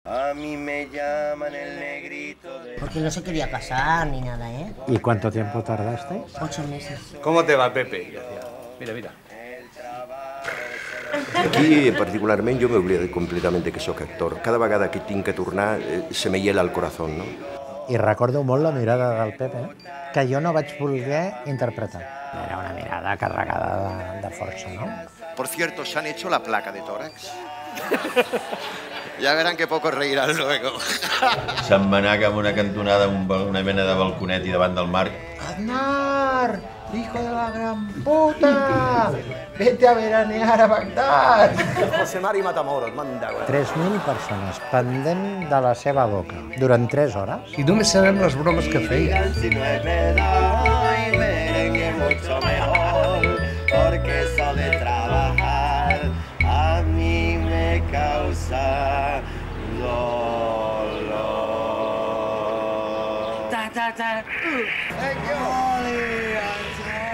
A mí me llaman el negrito de... Porque no se quería casar ni nada, ¿eh? ¿Y cuánto tiempo tardasteis? 8 meses. ¿Cómo te va, Pepe? Y decía, mira, mira. Aquí, particularment, jo m'oblida completament que sóc actor. Cada vegada que tinc que tornar, se me hiela el corazón, no? I recordo molt la mirada del Pepe, que jo no vaig voler interpretar. Era una mirada carregada de força, no? Por cierto, ¿se han hecho la placa de tórax? Ya verán que poco reirán luego. Se'm va anar cap a una cantonada, una mena de balconet i davant del mar. Aznar, hijo de la gran puta, vete a veranear a Bagdad. José Mari Matamoros, manda, güey. 3.000 persones pendent de la seva boca durant 3 hores. I només sabem les bromes que feia. Si no es verdad, y merengue mucho mejor, porque eso de trabajar a mí me causa dolor. Ta, ta, ta.